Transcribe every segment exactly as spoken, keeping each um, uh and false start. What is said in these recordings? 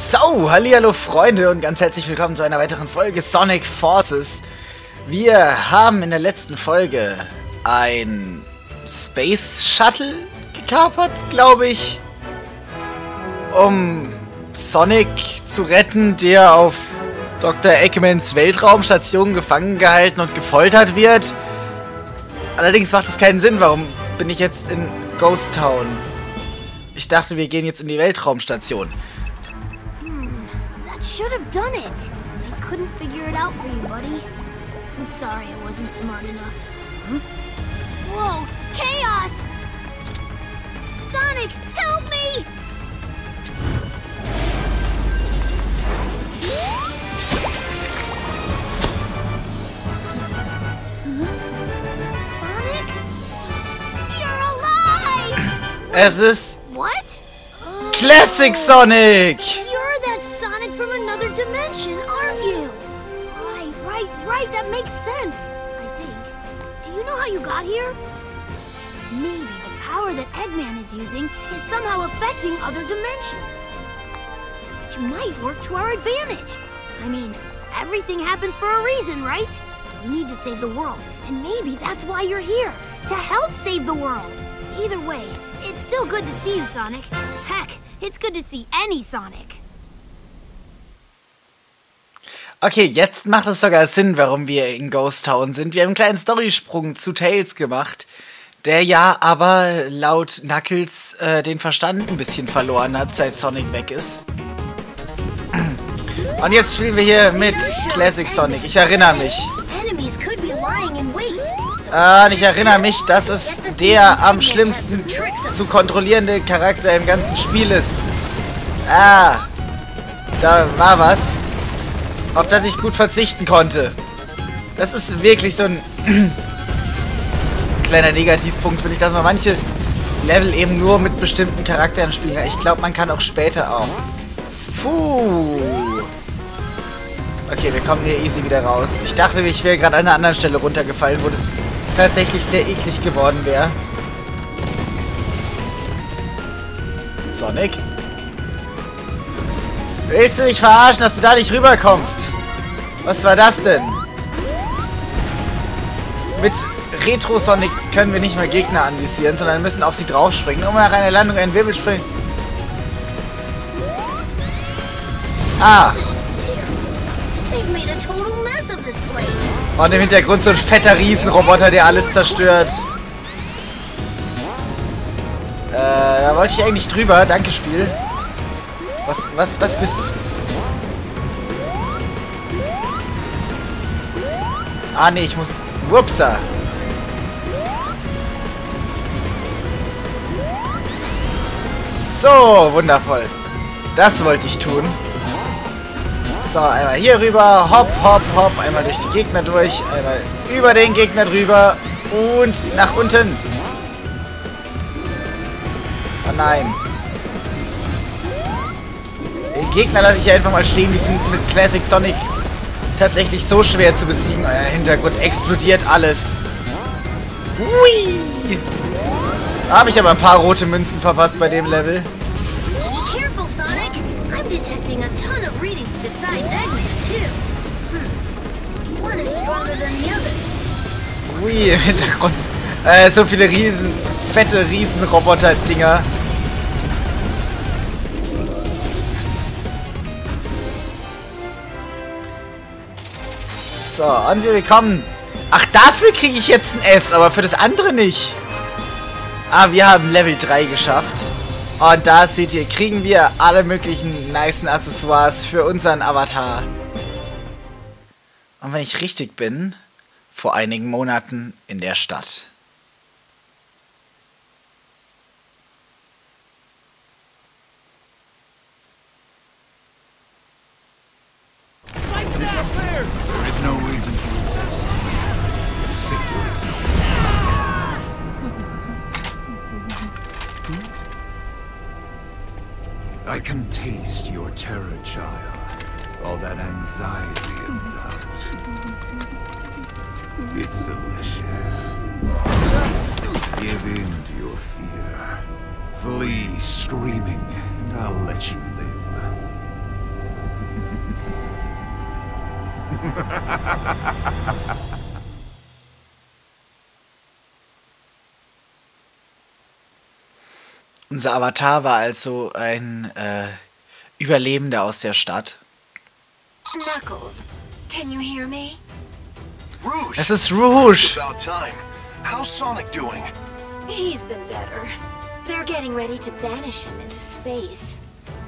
So, hallihallo Freunde und ganz herzlich willkommen zu einer weiteren Folge Sonic Forces. Wir haben in der letzten Folge ein Space Shuttle gekapert, glaube ich, um Sonic zu retten, der auf Doktor Eggmans Weltraumstation gefangen gehalten und gefoltert wird. Allerdings macht es keinen Sinn, warum bin ich jetzt in Ghost Town? Ich dachte, wir gehen jetzt in die Weltraumstation. Should have done it. I couldn't figure it out for you, buddy. I'm sorry I wasn't smart enough. Huh? Whoa! Chaos! Sonic, help me! Huh? Sonic? You're alive! Es ist What? Classic Sonic! From another dimension, aren't you? Right, right, right, that makes sense, I think. Do you know how you got here? Maybe the power that Eggman is using is somehow affecting other dimensions. Which might work to our advantage. I mean, everything happens for a reason, right? We need to save the world, and maybe that's why you're here, to help save the world. Either way, it's still good to see you, Sonic. Heck, it's good to see any Sonic. Okay, jetzt macht es sogar Sinn, warum wir in Ghost Town sind. Wir haben einen kleinen Storysprung zu Tails gemacht, der ja aber laut Knuckles äh, den Verstand ein bisschen verloren hat, seit Sonic weg ist. Und jetzt spielen wir hier mit Classic Sonic. Ich erinnere mich. Äh, ich erinnere mich, dass es der am schlimmsten zu kontrollierende Charakter im ganzen Spiel ist. Ah, da war was, auf das ich gut verzichten konnte. Das ist wirklich so ein kleiner Negativpunkt, finde ich, dass man manche Level eben nur mit bestimmten Charakteren spielen kann. Ich glaube, man kann auch später auch. Puh. Okay, wir kommen hier easy wieder raus. Ich dachte, ich wäre gerade an einer anderen Stelle runtergefallen, wo das tatsächlich sehr eklig geworden wäre. Sonic? Willst du mich verarschen, dass du da nicht rüberkommst? Was war das denn? Mit Retro Sonic können wir nicht mehr Gegner anvisieren, sondern müssen auf sie draufspringen, um nach einer Landung einen Wirbel springen. Ah! Und im Hintergrund so ein fetter Riesenroboter, der alles zerstört. Äh, da wollte ich eigentlich drüber. Danke, Spiel. Was, was, was bist du? Ah, nee, ich muss... Wupsa! So, wundervoll. Das wollte ich tun. So, einmal hier rüber. Hopp, hopp, hopp. Einmal durch die Gegner durch. Einmal über den Gegner drüber. Und nach unten. Oh nein. Den Gegner lasse ich einfach mal stehen. Die sind mit Classic Sonic tatsächlich so schwer zu besiegen. Euer Hintergrund explodiert alles. Hui! Da habe ich aber ein paar rote Münzen verpasst bei dem Level. Hui, im Hintergrund. Äh, so viele riesen, fette Riesenroboter-Dinger. So, und wir bekommen... Ach, dafür kriege ich jetzt ein S, aber für das andere nicht. Ah, wir haben Level drei geschafft. Und da seht ihr, kriegen wir alle möglichen nicen Accessoires für unseren Avatar. Und wenn ich richtig bin, vor einigen Monaten in der Stadt. No reason to resist. Sickle is no. I can taste your terror, child. All that anxiety and doubt. It's delicious. Give in to your fear. Flee screaming, and I'll let you live. Unser Avatar war also ein äh, Überlebender aus der Stadt. Knuckles, can you hear me? Rouge! Es ist Rouge! About time. How's Sonic doing? He's been better. They're getting ready to banish him into space.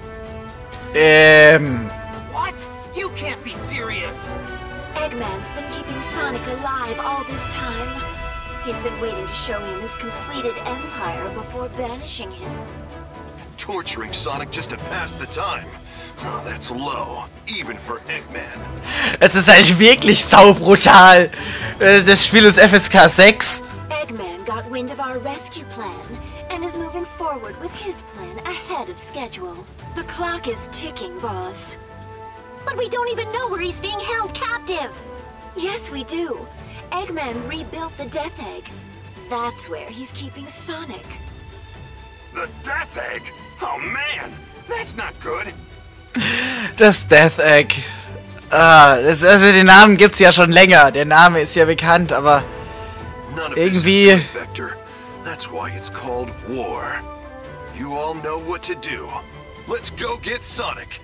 Ähm... What? You can't be serious! Eggman's been keeping Sonic alive all this time. He's been waiting to show him his completed empire before banishing him. Torturing Sonic just to pass the time. Oh, that's low, even for Eggman. Es ist halt wirklich saubrutal. Äh, Das Spiel ist F S K sechs. Eggman got wind of our rescue plan and is moving forward with his plan ahead of schedule. The clock is ticking, boss. But we don't even know where he's being held captive. Yes, we do. Eggman rebuilt the Death Egg. That's where he's keeping Sonic. The Death Egg? Oh man, that's not good. Das Death Egg. Ah, das, also den Namen gibt's ja schon länger. Der Name ist ja bekannt, aber None of irgendwie... this is good, Vector. That's why it's called war. You all know what to do. Let's go get Sonic.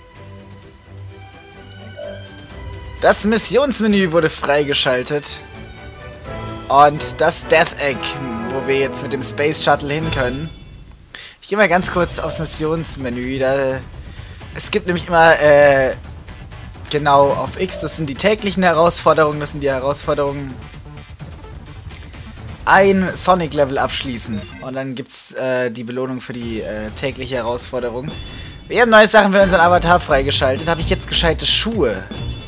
Das Missionsmenü wurde freigeschaltet. Und das Death Egg, wo wir jetzt mit dem Space Shuttle hin können. Ich gehe mal ganz kurz aufs Missionsmenü. Da, es gibt nämlich immer, äh, genau, auf X, das sind die täglichen Herausforderungen, das sind die Herausforderungen, ein Sonic-Level abschließen. Und dann gibt es äh, die Belohnung für die äh, tägliche Herausforderung. Wir haben neue Sachen für unseren Avatar freigeschaltet. Habe ich jetzt gescheite Schuhe?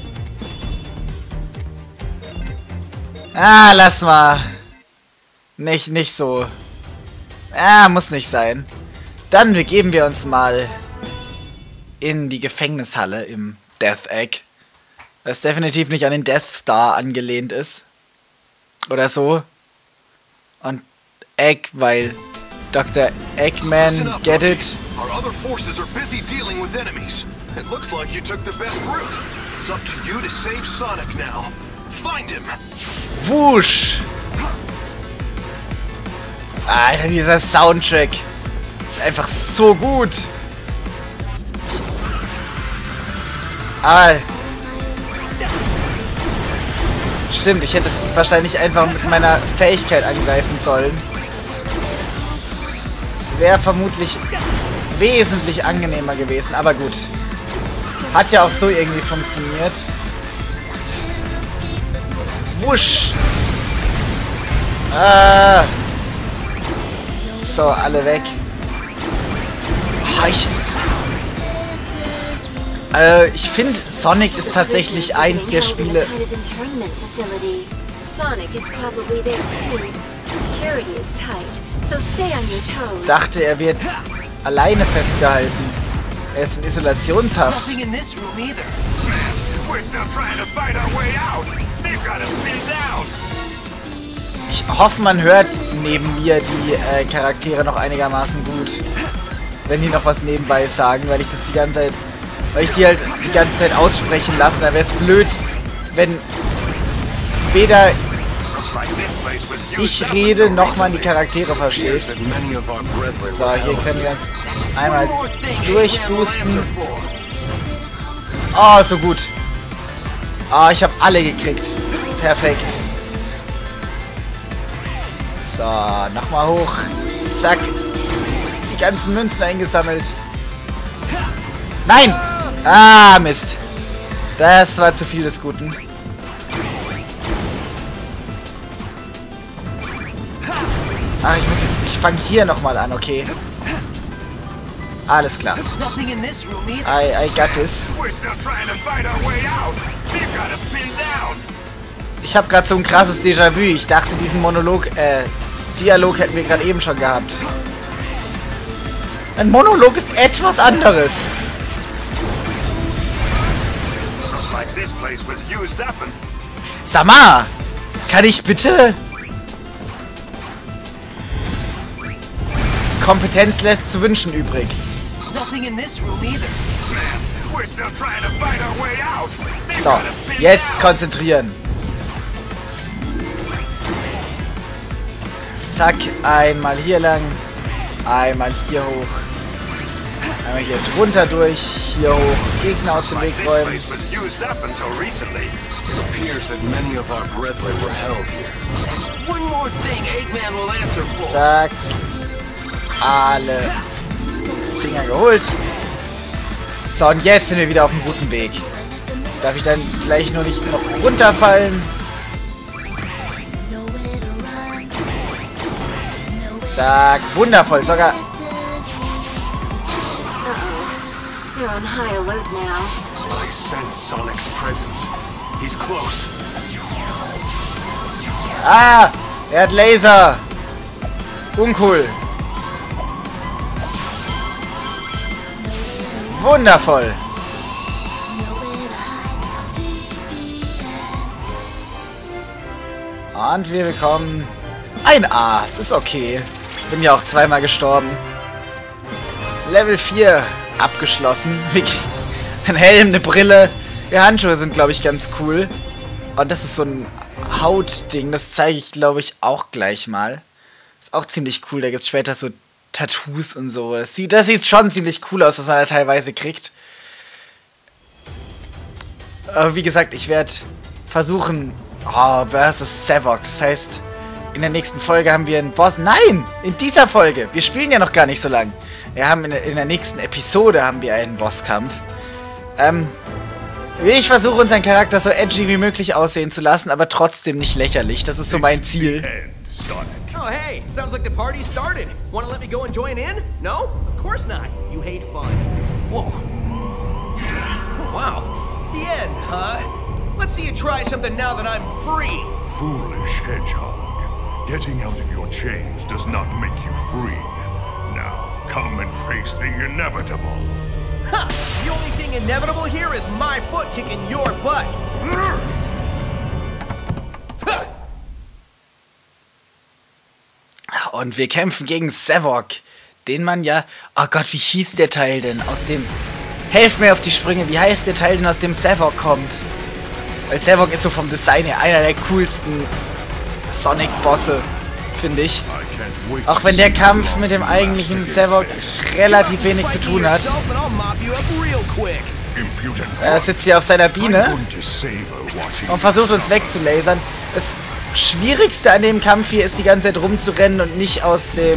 Ah, lass mal. Nicht, nicht so. Ah, muss nicht sein. Dann begeben wir uns mal in die Gefängnishalle im Death Egg. Das definitiv nicht an den Death Star angelehnt ist. Oder so. Und Egg, weil Doktor Eggman, get it? Our other forces are busy dealing with enemies. It looks like you took the best route. It's up to you to save Sonic now. Find him. Wusch! Alter, dieser Soundtrack ist einfach so gut. Aber stimmt, ich hätte wahrscheinlich einfach mit meiner Fähigkeit angreifen sollen. Es wäre vermutlich wesentlich angenehmer gewesen, aber gut. Hat ja auch so irgendwie funktioniert. Wusch! Ah. So, alle weg. Oh, ich äh, ich finde, Sonic ist tatsächlich eins der Spiele. Dachte, er wird alleine festgehalten. Er ist in Isolationshaft. Ich hoffe, man hört neben mir die äh, Charaktere noch einigermaßen gut. Wenn die noch was nebenbei sagen, weil ich das die ganze Zeit, weil ich die halt die ganze Zeit aussprechen lasse. Da wäre es blöd, wenn weder ich rede, noch man die Charaktere versteht. So, hier können wir uns einmal durchboosten. Oh, so gut. Oh, ich habe alle gekriegt. Perfekt. So, nochmal hoch. Zack. Die ganzen Münzen eingesammelt. Nein! Ah, Mist. Das war zu viel des Guten. Ach, ich muss jetzt... Ich fange hier nochmal an, okay. Alles klar. I, I got this. Ich habe gerade so ein krasses Déjà-vu. Ich dachte, diesen Monolog, äh, Dialog hätten wir gerade eben schon gehabt. Ein Monolog ist etwas anderes. Sama, kann ich bitte... Kompetenz lässt zu wünschen übrig. We're still trying to find our way out. So, jetzt konzentrieren. Zack, einmal hier lang, einmal hier hoch, einmal hier drunter durch, hier hoch, Gegner aus dem Weg räumen. This place was used up until recently. It appears that many of our brethren were held here. That's one more thing Eggman will answer for. Zack, alle Dinger geholt. So, und jetzt sind wir wieder auf dem guten Weg. Darf ich dann gleich nur nicht noch runterfallen? Zack, wundervoll, sogar. You're on high alert now. I sense Sonic's presence. He's close. Ah, er hat Laser. Uncool. Wundervoll. Und wir bekommen ein A. Es ist okay. Bin ja auch zweimal gestorben. Level vier abgeschlossen. Ein Helm, eine Brille. Die Handschuhe sind, glaube ich, ganz cool. Und das ist so ein Hautding. Das zeige ich, glaube ich, auch gleich mal. Ist auch ziemlich cool. Da gibt es später so Tattoos und so. Das sieht, das sieht schon ziemlich cool aus, was man da teilweise kriegt. Aber wie gesagt, ich werde versuchen... Oh, versus Savok. Das heißt, in der nächsten Folge haben wir einen Boss... Nein! In dieser Folge! Wir spielen ja noch gar nicht so lang. Wir haben in der, in der nächsten Episode haben wir einen Bosskampf. Ähm... Ich versuche unseren Charakter so edgy wie möglich aussehen zu lassen, aber trotzdem nicht lächerlich. Das ist so mein Ziel. Oh, hey, sounds like the party started. Want to let me go and join in? No? Of course not. You hate fun. Whoa. Wow. The end, huh? Let's see you try something now that I'm free. Foolish hedgehog. Getting out of your chains does not make you free. Now, come and face the inevitable. Ha! The only thing inevitable here is my foot kicking your butt. Und wir kämpfen gegen Savok, den man ja... Oh Gott, wie hieß der Teil denn? Aus dem... Helft mir auf die Sprünge, wie heißt der Teil denn, aus dem Savok kommt? Weil Savok ist so vom Design her einer der coolsten Sonic-Bosse, finde ich. Auch wenn der Kampf mit dem eigentlichen Savok relativ wenig zu tun hat. Er sitzt hier auf seiner Biene und versucht uns wegzulasern. Das Schwierigste an dem Kampf hier ist, die ganze Zeit rumzurennen und nicht aus dem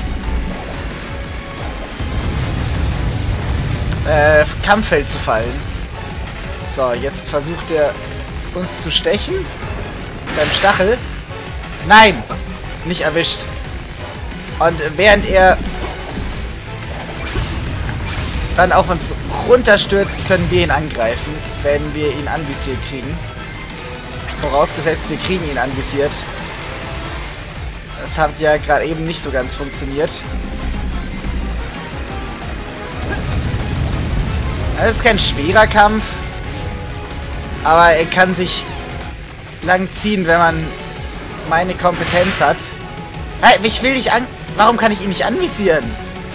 äh, Kampffeld zu fallen. So, jetzt versucht er uns zu stechen. Mit seinem Stachel. Nein! Nicht erwischt. Und während er dann auf uns runterstürzt, können wir ihn angreifen, wenn wir ihn anvisiert kriegen. Vorausgesetzt, wir kriegen ihn anvisiert. Das hat ja gerade eben nicht so ganz funktioniert. Das ist kein schwerer Kampf, aber er kann sich lang ziehen, wenn man meine Kompetenz hat. Hey, ich will dich an... Warum kann ich ihn nicht anvisieren?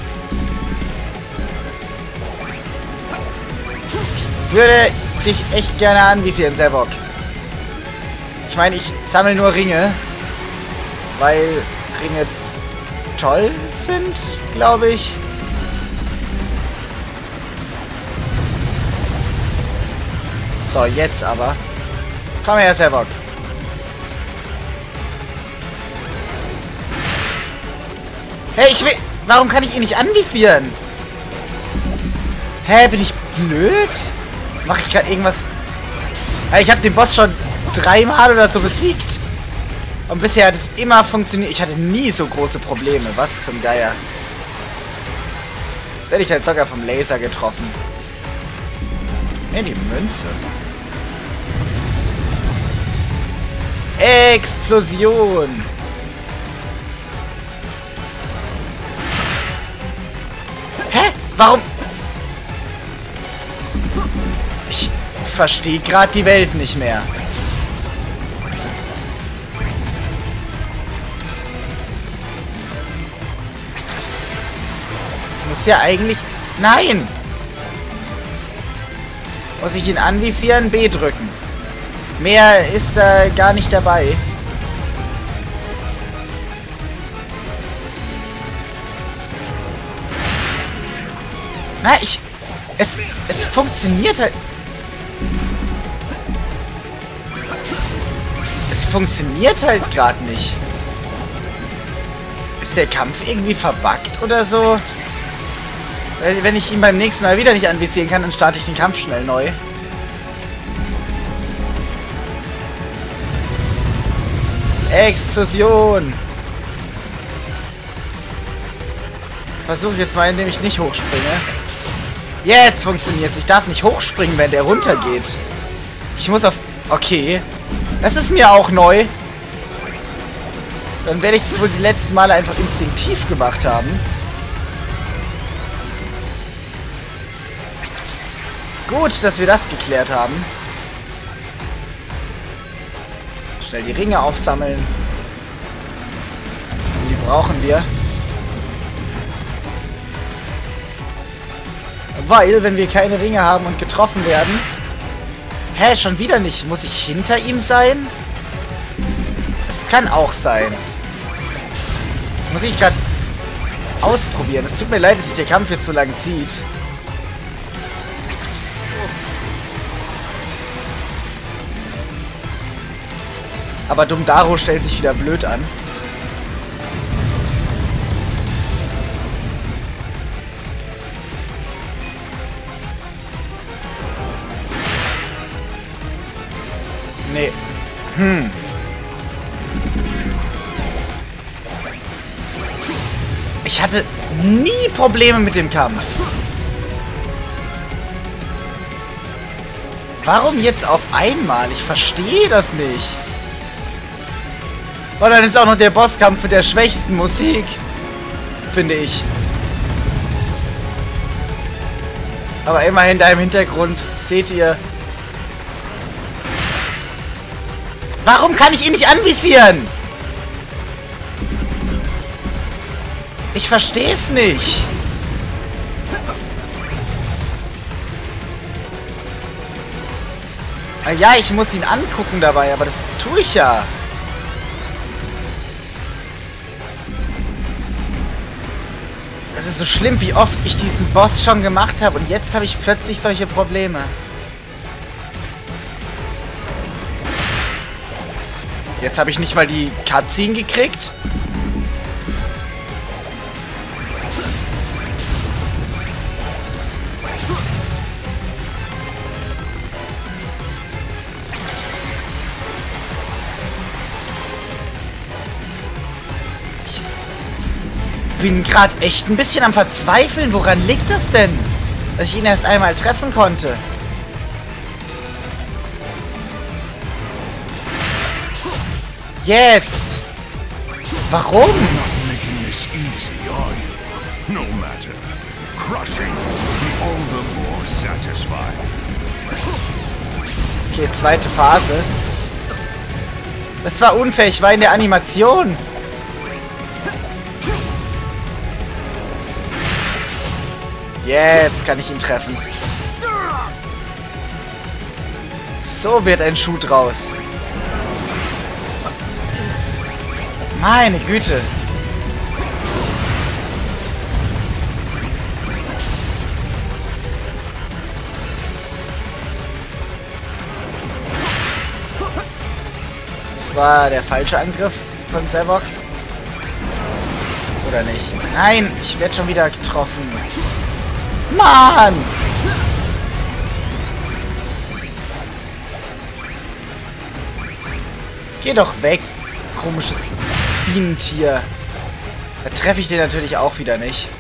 Ich würde dich echt gerne anvisieren, Savok. Ich meine, ich sammle nur Ringe, weil Ringe toll sind, glaube ich. So, jetzt aber. Komm her, Savok. Hey, ich will... Warum kann ich ihn nicht anvisieren? Hä, bin ich blöd? Mach ich gerade irgendwas... Hey, ich habe den Boss schon dreimal oder so besiegt. Und bisher hat es immer funktioniert. Ich hatte nie so große Probleme. Was zum Geier. Jetzt werde ich halt sogar vom Laser getroffen. Ne, die Münze. Explosion. Hä? Warum? Ich verstehe gerade die Welt nicht mehr. Das muss ja eigentlich... Nein! Muss ich ihn anvisieren? B drücken. Mehr ist da äh, gar nicht dabei. Na, ich... Es, es funktioniert halt... Es funktioniert halt gerade nicht. Ist der Kampf irgendwie verbuggt oder so? Wenn ich ihn beim nächsten Mal wieder nicht anvisieren kann, dann starte ich den Kampf schnell neu. Explosion! Versuche jetzt mal, indem ich nicht hochspringe. Jetzt funktioniert's. Ich darf nicht hochspringen, wenn der runtergeht. Ich muss auf... Okay. Das ist mir auch neu. Dann werde ich das wohl die letzten Male einfach instinktiv gemacht haben. Gut, dass wir das geklärt haben. Schnell die Ringe aufsammeln. Die brauchen wir. Weil, wenn wir keine Ringe haben und getroffen werden... Hä, schon wieder nicht. Muss ich hinter ihm sein? Das kann auch sein. Das muss ich gerade ausprobieren. Es tut mir leid, dass sich der Kampf jetzt so lang zieht. Aber Dumdaro stellt sich wieder blöd an. Nee. Hm. Ich hatte nie Probleme mit dem Kampf. Warum jetzt auf einmal? Ich verstehe das nicht. Und dann ist auch noch der Bosskampf mit der schwächsten Musik. Finde ich. Aber immerhin da im Hintergrund seht ihr. Warum kann ich ihn nicht anvisieren? Ich verstehe es nicht. Na ja, ich muss ihn angucken dabei, aber das tue ich ja. Es ist so schlimm, wie oft ich diesen Boss schon gemacht habe und jetzt habe ich plötzlich solche Probleme. Jetzt habe ich nicht mal die Cutscene gekriegt. Ich bin gerade echt ein bisschen am Verzweifeln. Woran liegt das denn? Dass ich ihn erst einmal treffen konnte. Jetzt! Warum? Okay, zweite Phase. Das war unfair, ich war in der Animation. Jetzt kann ich ihn treffen. So wird ein Schuh draus. Meine Güte. Das war der falsche Angriff von Zavok. Oder nicht? Nein, ich werde schon wieder getroffen. Mann! Geh doch weg, komisches Bienentier. Da treffe ich den natürlich auch wieder nicht.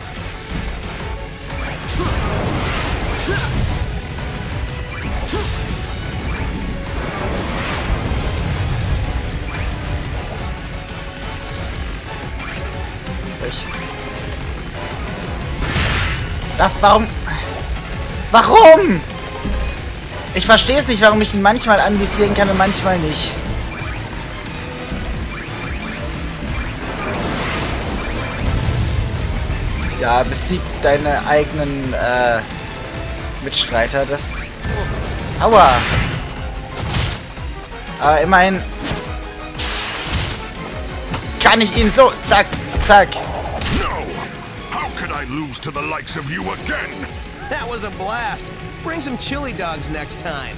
Soll ich... Ach, warum? Warum? Ich verstehe es nicht, warum ich ihn manchmal anvisieren kann und manchmal nicht. Ja, besieg deine eigenen äh, Mitstreiter. Das Aua. Aber immerhin kann ich ihn so, zack, zack. No! How could I lose to the likes of you again? That was a blast. Bring some chili dogs next time.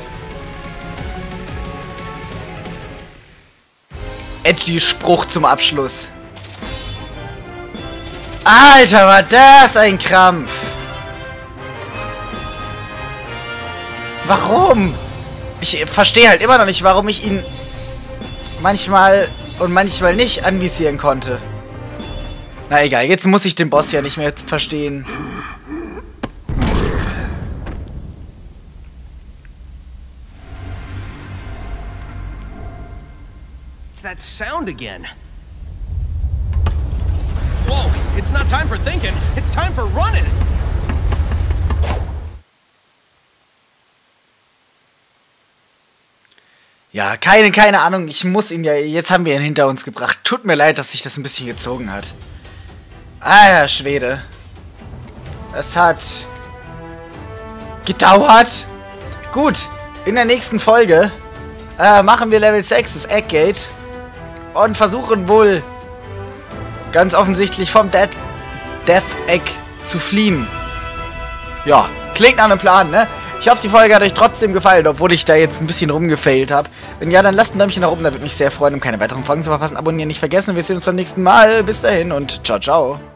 Edgy Spruch zum Abschluss. Alter, war das ein Krampf. Warum? Ich verstehe halt immer noch nicht, warum ich ihn manchmal und manchmal nicht anvisieren konnte. Na egal, jetzt muss ich den Boss ja nicht mehr verstehen. It's that sound again. Whoa, it's not time for thinking, it's time for running! Ja, keine, keine Ahnung, ich muss ihn ja, jetzt haben wir ihn hinter uns gebracht. Tut mir leid, dass sich das ein bisschen gezogen hat. Ah ja, Schwede. Es hat gedauert. Gut, in der nächsten Folge äh, machen wir Level sechs, das Eggate. Und versuchen wohl ganz offensichtlich vom Death, Death Egg zu fliehen. Ja, klingt nach einem Plan, ne? Ich hoffe, die Folge hat euch trotzdem gefallen, obwohl ich da jetzt ein bisschen rumgefailt habe. Wenn ja, dann lasst ein Däumchen nach oben, da würde mich sehr freuen, um keine weiteren Folgen zu verpassen. Abonnieren nicht vergessen. Wir sehen uns beim nächsten Mal. Bis dahin und ciao, ciao.